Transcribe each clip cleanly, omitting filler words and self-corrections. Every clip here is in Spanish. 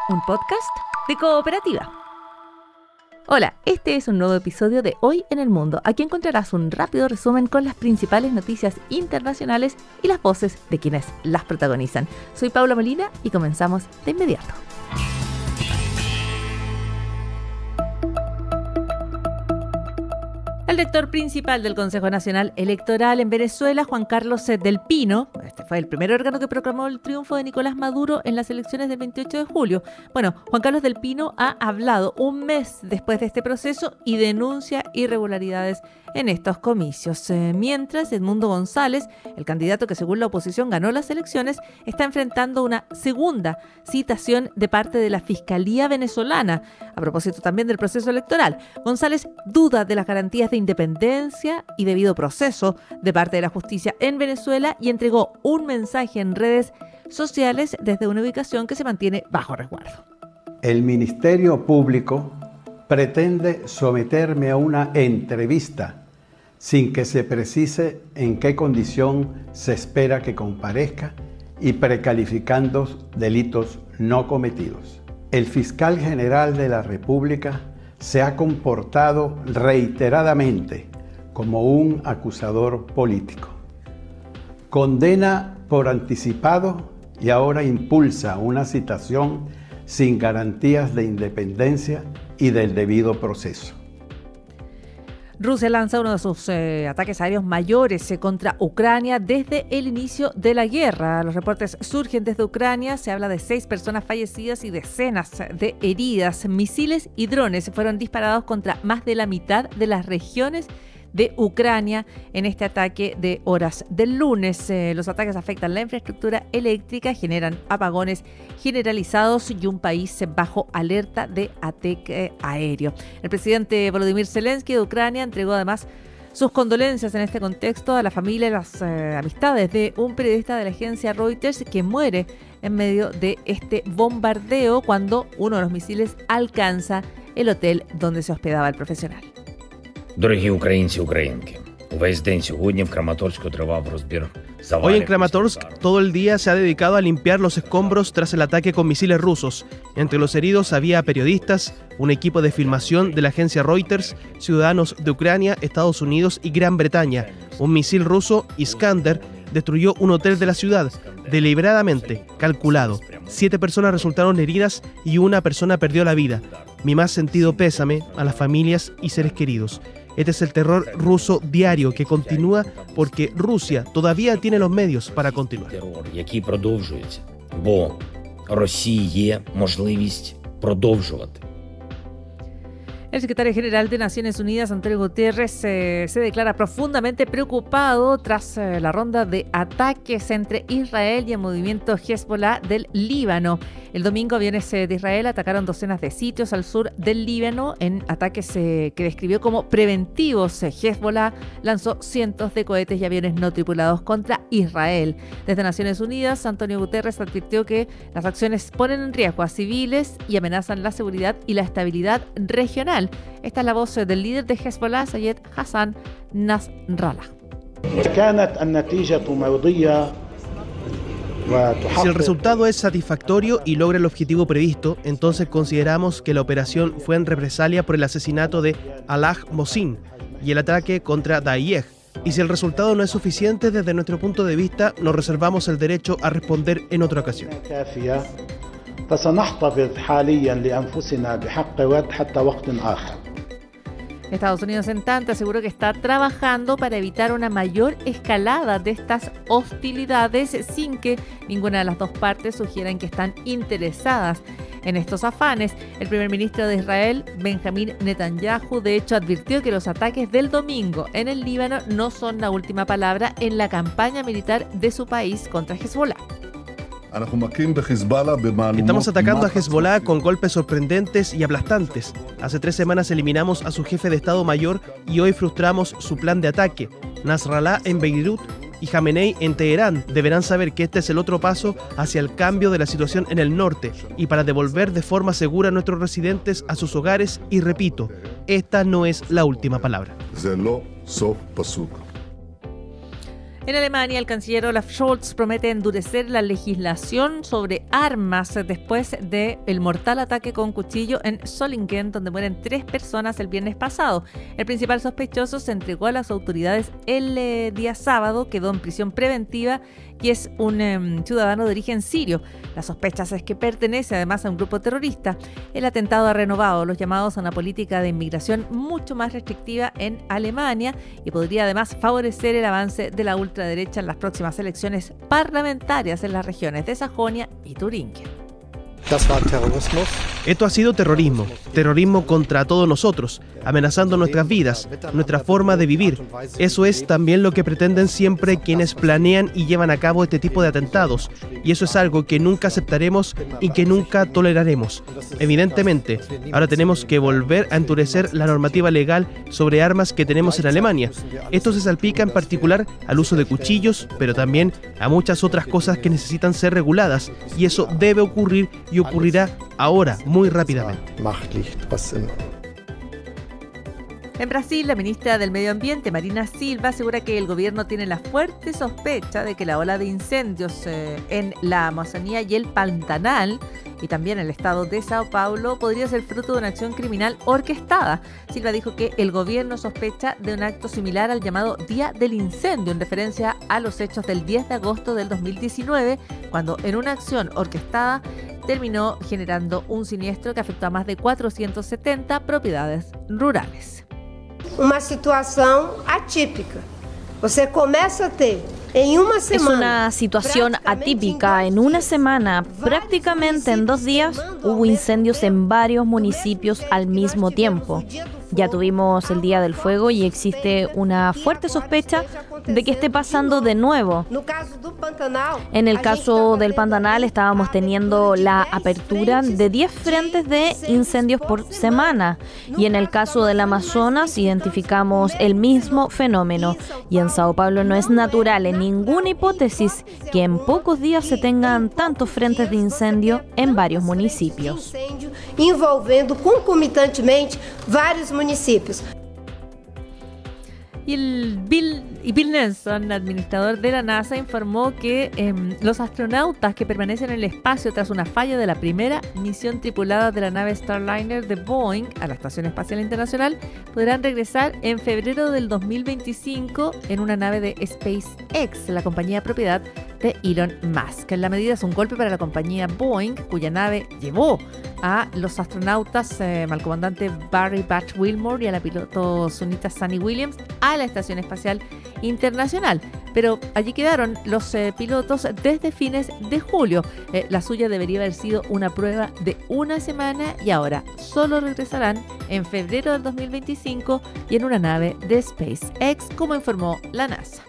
un podcast de Cooperativa. Hola, este es un nuevo episodio de Hoy en el Mundo. Aquí encontrarás un rápido resumen con las principales noticias internacionales y las voces de quienes las protagonizan. Soy Paula Molina y comenzamos de inmediato. El director principal del Consejo Nacional Electoral en Venezuela, Juan Carlos del Pino, este fue el primer órgano que proclamó el triunfo de Nicolás Maduro en las elecciones del 28 de julio. Bueno, Juan Carlos del Pino ha hablado un mes después de este proceso y denuncia irregularidades en estos comicios. Mientras, Edmundo González, el candidato que según la oposición ganó las elecciones, está enfrentando una segunda citación de parte de la Fiscalía venezolana, a propósito también del proceso electoral. González duda de las garantías de independencia y debido proceso de parte de la justicia en Venezuela y entregó un mensaje en redes sociales desde una ubicación que se mantiene bajo resguardo. El Ministerio Público pretende someterme a una entrevista sin que se precise en qué condición se espera que comparezca y precalificando delitos no cometidos. El fiscal general de la República se ha comportado reiteradamente como un acusador político. Condena por anticipado y ahora impulsa una citación sin garantías de independencia y del debido proceso. Rusia lanza uno de sus ataques aéreos mayores contra Ucrania desde el inicio de la guerra. Los reportes surgen desde Ucrania. Se habla de 6 personas fallecidas y decenas de heridas. Misiles y drones fueron disparados contra más de la mitad de las regiones de Ucrania en este ataque de horas del lunes. Los ataques afectan la infraestructura eléctrica, generan apagones generalizados y un país bajo alerta de ataque aéreo. El presidente Volodymyr Zelensky de Ucrania entregó además sus condolencias en este contexto a la familia y las amistades de un periodista de la agencia Reuters que muere en medio de este bombardeo cuando uno de los misiles alcanza el hotel donde se hospedaba el profesional. Дорогі українці, українки, увесь день сьогодні в Краматорську тривав розбір завалів. Hoy en Kramatorsk todo el día se ha dedicado a limpiar los escombros tras el ataque con misiles rusos. Entre los heridos había periodistas, un equipo de filmación de la agencia Reuters, ciudadanos de Ucrania, Estados Unidos y Gran Bretaña. Un misil ruso, Iskander, destruyó un hotel de la ciudad, deliberadamente, calculado. 7 personas resultaron heridas y una persona perdió la vida. Mi más sentido pésame a las familias y seres queridos. Este es el terror ruso diario que continúa porque Rusia todavía tiene los medios para continuar. Терор, який продовжується, бо Росії є можливість продовжувати. El secretario general de Naciones Unidas, Antonio Guterres, se declara profundamente preocupado tras la ronda de ataques entre Israel y el movimiento Hezbollah del Líbano. El domingo, aviones de Israel atacaron docenas de sitios al sur del Líbano en ataques que describió como preventivos. Hezbollah lanzó cientos de cohetes y aviones no tripulados contra Israel. Desde Naciones Unidas, Antonio Guterres advirtió que las acciones ponen en riesgo a civiles y amenazan la seguridad y la estabilidad regional. Esta es la voz del líder de Hezbollah, Sayed Hassan Nasrallah. Si el resultado es satisfactorio y logra el objetivo previsto, entonces consideramos que la operación fue en represalia por el asesinato de Alaa Mohsin y el ataque contra Daesh. Y si el resultado no es suficiente, desde nuestro punto de vista, nos reservamos el derecho a responder en otra ocasión. Estados Unidos, en tanto, aseguró que está trabajando para evitar una mayor escalada de estas hostilidades sin que ninguna de las dos partes sugieran que están interesadas en estos afanes. El primer ministro de Israel, Benjamín Netanyahu, de hecho advirtió que los ataques del domingo en el Líbano no son la última palabra en la campaña militar de su país contra Hezbollah. Estamos atacando a Hezbollah con golpes sorprendentes y aplastantes. Hace 3 semanas eliminamos a su jefe de Estado Mayor y hoy frustramos su plan de ataque. Nasrallah en Beirut y Jamenei en Teherán deberán saber que este es el otro paso hacia el cambio de la situación en el norte y para devolver de forma segura a nuestros residentes a sus hogares. Y repito, esta no es la última palabra. En Alemania, el canciller Olaf Scholz promete endurecer la legislación sobre armas después del mortal ataque con cuchillo en Solingen, donde mueren 3 personas el viernes pasado. El principal sospechoso se entregó a las autoridades el día sábado, quedó en prisión preventiva y es un ciudadano de origen sirio. La sospecha es que pertenece además a un grupo terrorista. El atentado ha renovado los llamados a una política de inmigración mucho más restrictiva en Alemania y podría además favorecer el avance de la ultraderecha en las próximas elecciones parlamentarias en las regiones de Sajonia y Turingia. Esto ha sido terrorismo, terrorismo contra todos nosotros, amenazando nuestras vidas, nuestra forma de vivir. Eso es también lo que pretenden siempre quienes planean y llevan a cabo este tipo de atentados, y eso es algo que nunca aceptaremos y que nunca toleraremos. Evidentemente, ahora tenemos que volver a endurecer la normativa legal sobre armas que tenemos en Alemania. Esto se salpica en particular al uso de cuchillos, pero también a muchas otras cosas que necesitan ser reguladas, y eso debe ocurrir y ocurrirá ahora, muy rápidamente. En Brasil, la ministra del Medio Ambiente, Marina Silva, asegura que el gobierno tiene la fuerte sospecha de que la ola de incendios en la Amazonía y el Pantanal, y también el estado de Sao Paulo, podría ser fruto de una acción criminal orquestada. Silva dijo que el gobierno sospecha de un acto similar al llamado Día del Incendio, en referencia a los hechos del 10 de agosto del 2019, cuando en una acción orquestada terminó generando un siniestro que afectó a más de 470 propiedades rurales. Uma situação atípica. Você começa a ter en una semana. Es una situación atípica. En una semana, prácticamente en 2 días, hubo incendios en varios municipios al mismo tiempo. Ya tuvimos el Día del Fuego y existe una fuerte sospecha de que esté pasando de nuevo. En el caso del Pantanal estábamos teniendo la apertura de 10 frentes de incendios por semana, y en el caso del Amazonas identificamos el mismo fenómeno, y en Sao Paulo no es natural en ninguna hipótesis que en pocos días se tengan tantos frentes de incendio en varios municipios. Envolvendo concomitantemente varios municipios. Y Bill Nelson, administrador de la NASA, informó que los astronautas que permanecen en el espacio tras una falla de la primera misión tripulada de la nave Starliner de Boeing a la Estación Espacial Internacional podrán regresar en febrero del 2025 en una nave de SpaceX, la compañía propiedad de Elon Musk. La medida es un golpe para la compañía Boeing, cuya nave llevó a los astronautas al comandante Barry Batch Wilmore y a la piloto sunita Sunny Williams a la Estación Espacial Internacional. Pero allí quedaron los pilotos desde fines de julio. La suya debería haber sido una prueba de una semana y ahora solo regresarán en febrero del 2025 y en una nave de SpaceX, como informó la NASA.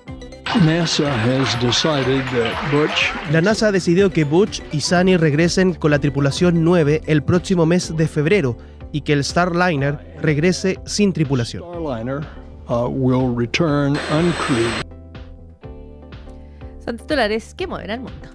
La NASA ha decidido que Butch y Sunny regresen con la tripulación 9 el próximo mes de febrero y que el Starliner regrese sin tripulación. Son titulares que mueven al mundo.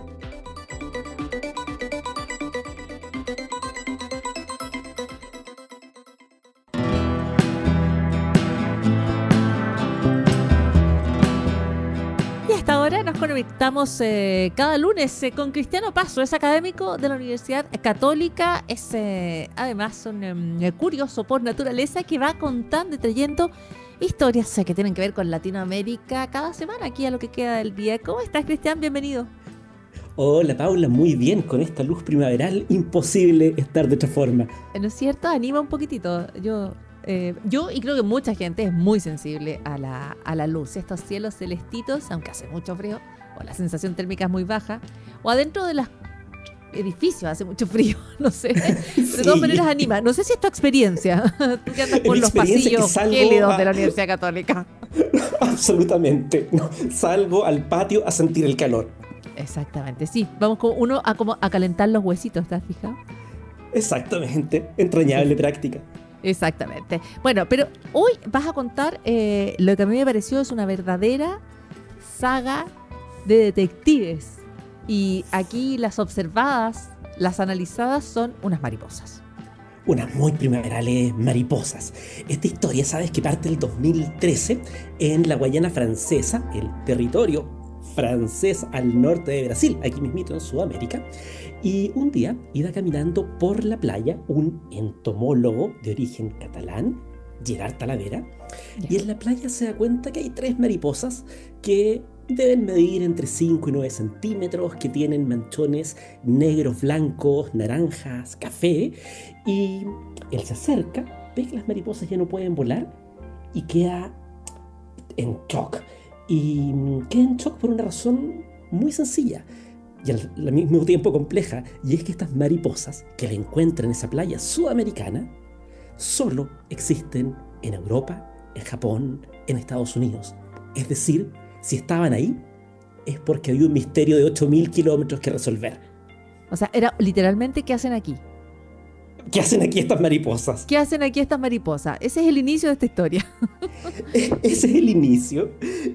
Ahora nos conectamos cada lunes con Cristiano Paso, es académico de la Universidad Católica, es además un curioso por naturaleza que va contando y trayendo historias que tienen que ver con Latinoamérica cada semana aquí a lo que queda del día. ¿Cómo estás, Cristian? Bienvenido. Hola, Paula, muy bien, con esta luz primaveral imposible estar de otra forma. ¿No es cierto? Anima un poquitito. Yo y creo que mucha gente es muy sensible a la luz. Estos cielos celestitos, aunque hace mucho frío, o la sensación térmica es muy baja, o adentro de los edificios hace mucho frío, no sé. De todas maneras anima. No sé si es tu experiencia. Tú que andas por los pasillos gélidos de la Universidad Católica. Absolutamente. No, salgo al patio a sentir el calor. Exactamente, sí. Vamos como uno a calentar los huesitos, ¿te has fijado? Exactamente. Entrañable práctica. Exactamente. Bueno, pero hoy vas a contar lo que a mí me pareció es una verdadera saga de detectives. Y aquí las observadas, las analizadas son unas mariposas. unas muy primaverales mariposas. Esta historia, sabes que parte del 2013 en la Guayana Francesa, el territorio francés al norte de Brasil, aquí mismito en Sudamérica. Y un día iba caminando por la playa un entomólogo de origen catalán, Gerard Talavera, y en la playa se da cuenta que hay 3 mariposas que deben medir entre 5 y 9 centímetros, que tienen manchones negros, blancos, naranjas, café, y él se acerca, ve que las mariposas ya no pueden volar y queda en shock. Y queda en shock por una razón muy sencilla y al mismo tiempo compleja, y es que estas mariposas que le encuentran en esa playa sudamericana solo existen en Europa, en Japón, en Estados Unidos. Es decir, si estaban ahí es porque había un misterio de 8.000 kilómetros que resolver. O sea, era literalmente, ¿qué hacen aquí? ¿Qué hacen aquí estas mariposas? ¿Qué hacen aquí estas mariposas? Ese es el inicio de esta historia. Ese es el inicio.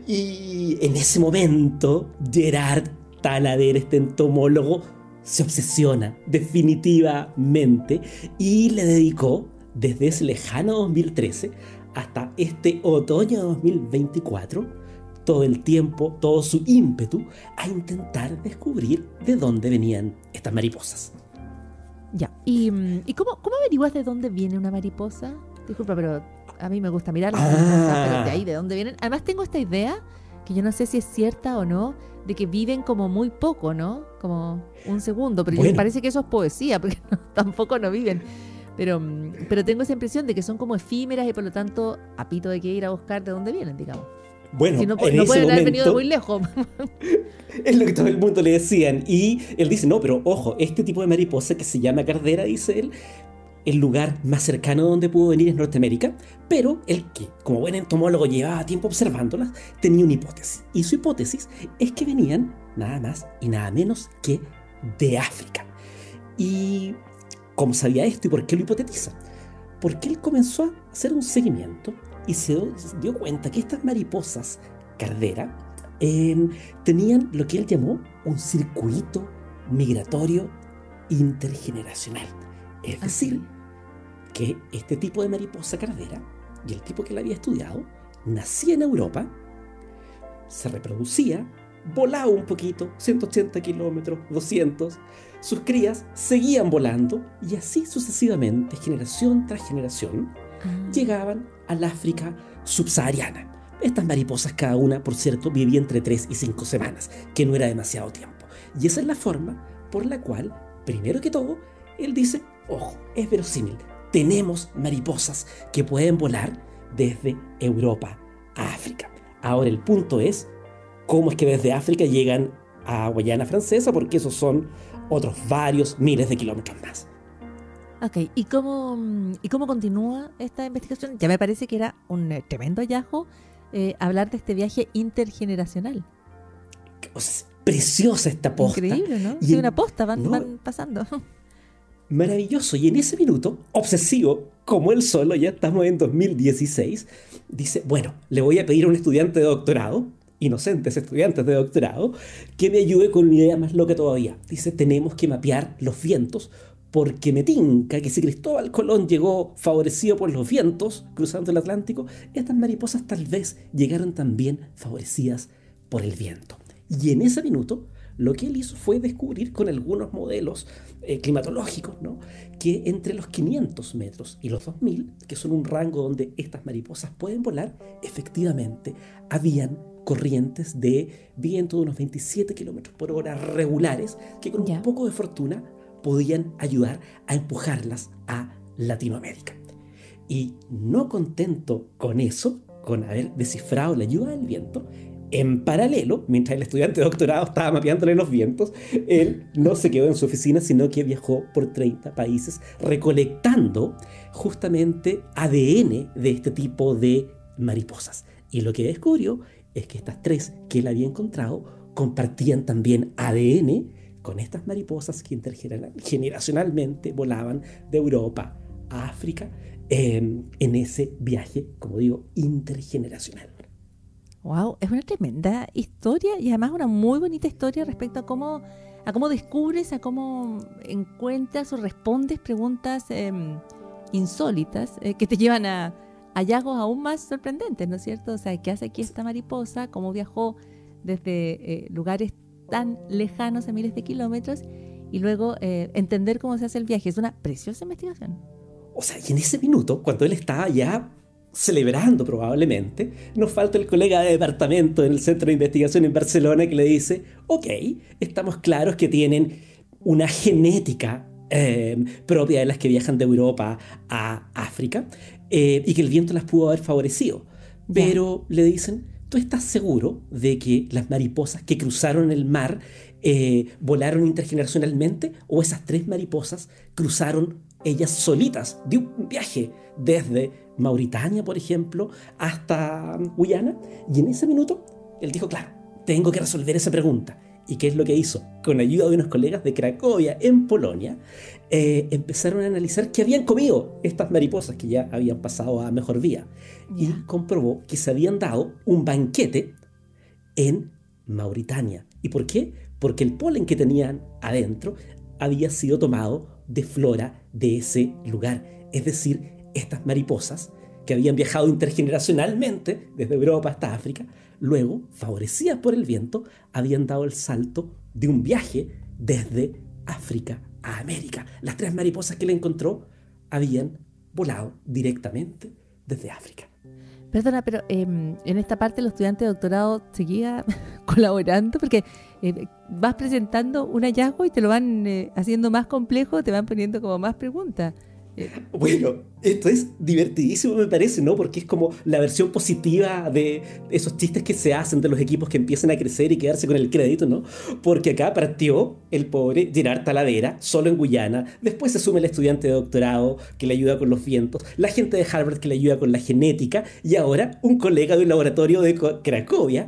Y en ese momento, Gerard Talavera, este entomólogo, se obsesiona definitivamente y le dedicó desde ese lejano 2013 hasta este otoño de 2024 todo el tiempo, todo su ímpetu a intentar descubrir de dónde venían estas mariposas. Ya, ¿y cómo averiguas de dónde viene una mariposa? Disculpa, pero a mí me gusta mirar las mariposas, pero de ahí, ¿de dónde vienen? Además tengo esta idea, que yo no sé si es cierta o no, de que viven como muy poco, ¿no? Como un segundo, pero me parece que eso es poesía, porque tampoco no viven. Pero tengo esa impresión de que son como efímeras y por lo tanto, a pito de que ir a buscar de dónde vienen, digamos. Bueno, si no pueden haber venido de muy lejos. Es lo que todo el mundo le decían. Y él dice, no, pero ojo, este tipo de mariposa que se llama cardera, dice él, el lugar más cercano donde pudo venir es Norteamérica, pero él, que como buen entomólogo llevaba tiempo observándolas, tenía una hipótesis. Y su hipótesis es que venían nada más y nada menos que de África. ¿Y cómo sabía esto y por qué lo hipotetiza? Porque él comenzó a hacer un seguimiento y se dio cuenta que estas mariposas cardera tenían lo que él llamó un circuito migratorio intergeneracional. Es decir, que este tipo de mariposa cardera y el tipo que la había estudiado nacía en Europa, se reproducía, volaba un poquito, 180 kilómetros, 200, sus crías seguían volando y así sucesivamente, generación tras generación, llegaban al África subsahariana. Estas mariposas, cada una, por cierto, vivía entre 3 y 5 semanas, que no era demasiado tiempo. Y esa es la forma por la cual, primero que todo, él dice, ojo, es verosímil, tenemos mariposas que pueden volar desde Europa a África. Ahora el punto es, ¿cómo es que desde África llegan a Guayana Francesa? Porque esos son otros varios miles de kilómetros más. Ok, ¿y cómo continúa esta investigación? Ya me parece que era un tremendo hallazgo hablar de este viaje intergeneracional. O sea, preciosa esta posta. Increíble, ¿no? Sí, una posta, van pasando. Maravilloso. Y en ese minuto, obsesivo, como él solo, ya estamos en 2016, dice, bueno, le voy a pedir a un estudiante de doctorado, inocentes estudiantes de doctorado, que me ayude con una idea más loca todavía. Dice, tenemos que mapear los vientos, porque me tinca que si Cristóbal Colón llegó favorecido por los vientos cruzando el Atlántico, estas mariposas tal vez llegaron también favorecidas por el viento. Y en ese minuto, lo que él hizo fue descubrir con algunos modelos climatológicos, ¿no?, que entre los 500 metros y los 2000, que son un rango donde estas mariposas pueden volar, efectivamente habían corrientes de viento de unos 27 kilómetros por hora regulares, que con un poco de fortuna podían ayudar a empujarlas a Latinoamérica. Y no contento con eso, con haber descifrado la ayuda del viento, en paralelo, mientras el estudiante de doctorado estaba mapeándole los vientos, él no se quedó en su oficina, sino que viajó por 30 países recolectando justamente ADN de este tipo de mariposas. Y lo que descubrió es que estas 3 que él había encontrado compartían también ADN con estas mariposas que intergeneracionalmente volaban de Europa a África en ese viaje, como digo, intergeneracional. Wow, es una tremenda historia y además una muy bonita historia respecto a cómo descubres, a cómo encuentras o respondes preguntas insólitas que te llevan a hallazgos aún más sorprendentes, ¿no es cierto? O sea, ¿qué hace aquí esta mariposa? ¿Cómo viajó desde lugares tan lejanos a miles de kilómetros? Y luego entender cómo se hace el viaje. Es una preciosa investigación. O sea, y en ese minuto, cuando él estaba ya celebrando probablemente, nos falta el colega de departamento en el Centro de Investigación en Barcelona que le dice, ok, estamos claros que tienen una genética propia de las que viajan de Europa a África y que el viento las pudo haber favorecido. Pero le dicen, ¿tú estás seguro de que las mariposas que cruzaron el mar volaron intergeneracionalmente o esas 3 mariposas cruzaron ellas solitas de un viaje desde Mauritania, por ejemplo, hasta Guyana? Y en ese minuto él dijo, claro, tengo que resolver esa pregunta. ¿Y qué es lo que hizo? Con ayuda de unos colegas de Cracovia, en Polonia, empezaron a analizar qué habían comido estas mariposas que ya habían pasado a mejor vía. Y comprobó que se habían dado un banquete en Mauritania. ¿Y por qué? Porque el polen que tenían adentro había sido tomado de flora de ese lugar. Es decir, estas mariposas que habían viajado intergeneracionalmente desde Europa hasta África, luego, favorecidas por el viento, habían dado el salto de un viaje desde África a América. Las 3 mariposas que él encontró habían volado directamente desde África. Perdona, pero en esta parte el estudiante de doctorado seguía colaborando porque vas presentando un hallazgo y te lo van haciendo más complejo, te van poniendo como más preguntas. Bueno, esto es divertidísimo, me parece, ¿no? Porque es como la versión positiva de esos chistes que se hacen de los equipos que empiezan a crecer y quedarse con el crédito, ¿no? Porque acá partió el pobre Gerard Talavera, solo en Guyana. Después se suma el estudiante de doctorado que le ayuda con los vientos, la gente de Harvard que le ayuda con la genética y ahora un colega de un laboratorio de Cracovia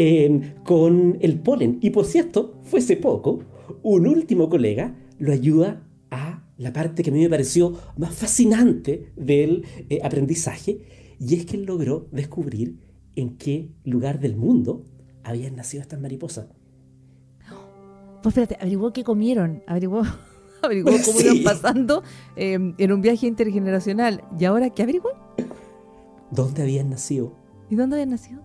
con el polen. Y por cierto, fuese poco, un último colega lo ayuda a la parte que a mí me pareció más fascinante del aprendizaje, y es que él logró descubrir en qué lugar del mundo habían nacido estas mariposas. Pues espérate, averiguó qué comieron, averiguó cómo iban pasando en un viaje intergeneracional. ¿Y ahora qué averiguó? ¿Dónde habían nacido? ¿Y dónde habían nacido?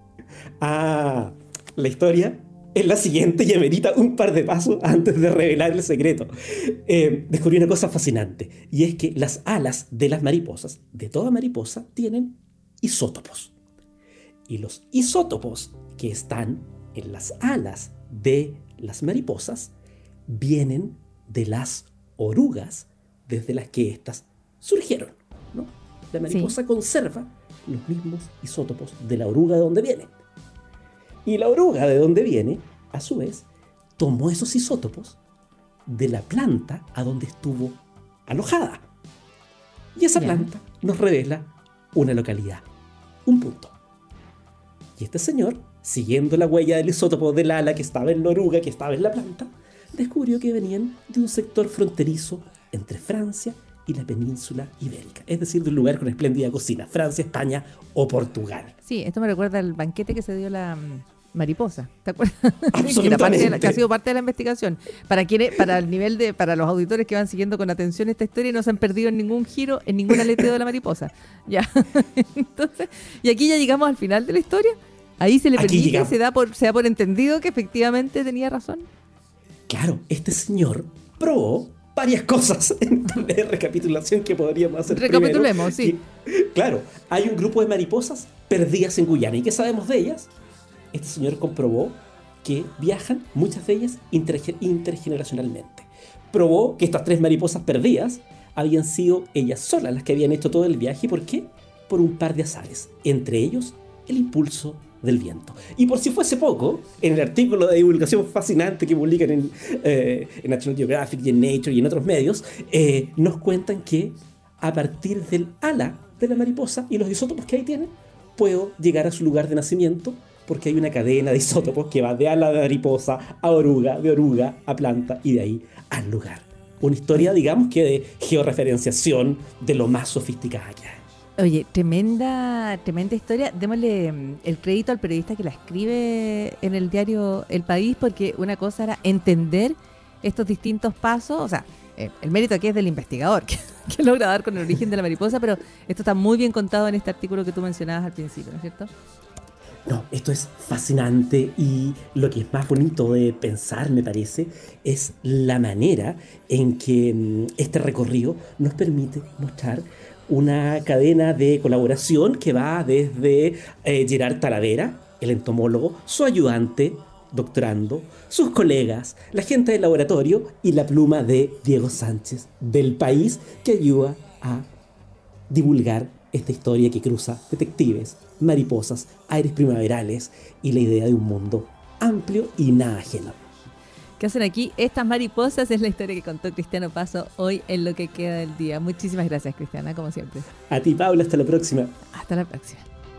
Ah, la historia es la siguiente y amerita un par de pasos antes de revelar el secreto. Descubrí una cosa fascinante, y es que las alas de las mariposas, de toda mariposa, tienen isótopos. Y los isótopos que están en las alas de las mariposas vienen de las orugas desde las que éstas surgieron, ¿no? La mariposa conserva los mismos isótopos de la oruga de donde viene. Y la oruga de donde viene, a su vez, tomó esos isótopos de la planta a donde estuvo alojada. Y esa planta nos revela una localidad, un punto. Y este señor, siguiendo la huella del isótopo del ala que estaba en la oruga, que estaba en la planta, descubrió que venían de un sector fronterizo entre Francia y la península ibérica, es decir, de un lugar con espléndida cocina, Francia, España o Portugal. Sí, esto me recuerda al banquete que se dio la mariposa, ¿te acuerdas? Absolutamente. Que ha sido parte de la investigación. Para el nivel para los auditores que van siguiendo con atención esta historia y no se han perdido en ningún giro, en ningún aleteo de la mariposa. Ya. Entonces, y aquí ya llegamos al final de la historia. Ahí se le permite, se da por entendido que efectivamente tenía razón. Claro, este señor probó varias cosas en la recapitulación que podríamos hacer. Recapitulemos, primero. Claro, hay un grupo de mariposas perdidas en Guyana. ¿Y qué sabemos de ellas? Este señor comprobó que viajan, muchas de ellas, intergeneracionalmente. Probó que estas 3 mariposas perdidas habían sido ellas solas las que habían hecho todo el viaje. ¿Por qué? Por un par de azares, entre ellos el impulso del viento. Y por si fuese poco, en el artículo de divulgación fascinante que publican en National Geographic y en Nature y en otros medios, nos cuentan que a partir del ala de la mariposa y los isótopos que ahí tienen, puedo llegar a su lugar de nacimiento, porque hay una cadena de isótopos que va de ala de mariposa a oruga, de oruga a planta y de ahí al lugar. Una historia, digamos, que de georreferenciación de lo más sofisticada que hay. Oye, tremenda historia. Démosle el crédito al periodista que la escribe en el diario El País, porque una cosa era entender estos distintos pasos, o sea, el mérito aquí es del investigador, que logra dar con el origen de la mariposa, pero esto está muy bien contado en este artículo que tú mencionabas al principio, ¿no es cierto? No, esto es fascinante y lo que es más bonito de pensar, me parece, es la manera en que este recorrido nos permite mostrar una cadena de colaboración que va desde Gerard Talavera, el entomólogo, su ayudante, doctorando, sus colegas, la gente del laboratorio y la pluma de Diego Sánchez del País, que ayuda a divulgar esta historia que cruza detectives, mariposas, aires primaverales y la idea de un mundo amplio y nada ajeno. ¿Qué hacen aquí estas mariposas? Es la historia que contó Cristiano Paso hoy en Lo que queda del día. Muchísimas gracias, Cristiana, como siempre. A ti, Paula, hasta la próxima. Hasta la próxima.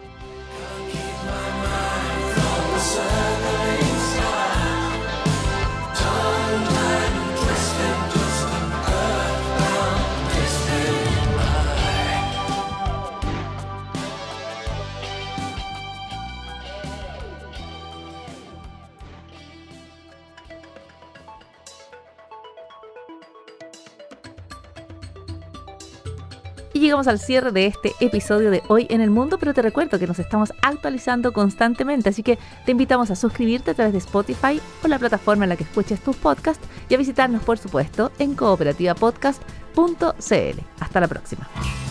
Y llegamos al cierre de este episodio de Hoy en el Mundo, pero te recuerdo que nos estamos actualizando constantemente, así que te invitamos a suscribirte a través de Spotify o la plataforma en la que escuches tus podcasts y a visitarnos, por supuesto, en cooperativapodcast.cl. Hasta la próxima.